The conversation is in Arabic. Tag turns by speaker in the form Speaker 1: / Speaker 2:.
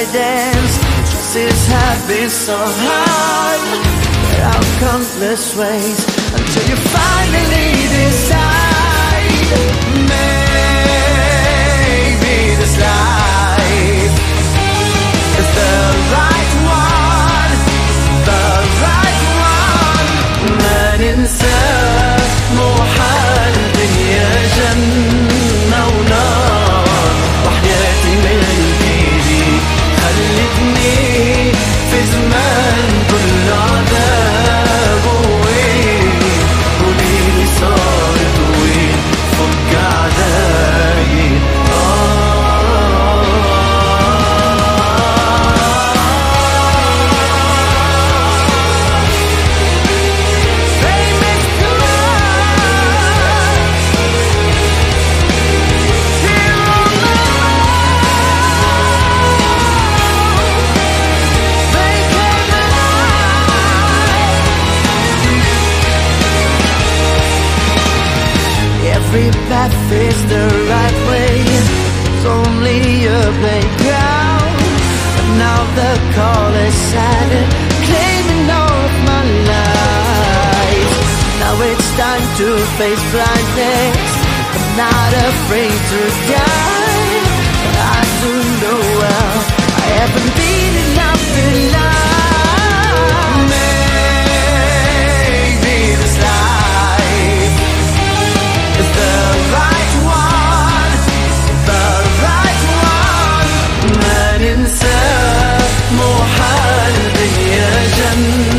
Speaker 1: guidance. Choices have been so hard, there are countless ways until you finally decide. Maybe this life is the right one, the right one. ما ننسى مو حال الدنيا جنة ونار، وحياتي ملكي ليك خلتني في زمان كل عذاب. وين قوليلي صارت وين فك عداي. Every path is the right way, it's only a playground. But now the call is silent, claiming all of my life. Now it's time to face blindness, I'm not afraid to die. But I do know well I haven't been enough in life. Maybe this life is the right one, the right one. ما ننسى مو حال الدنيا جنة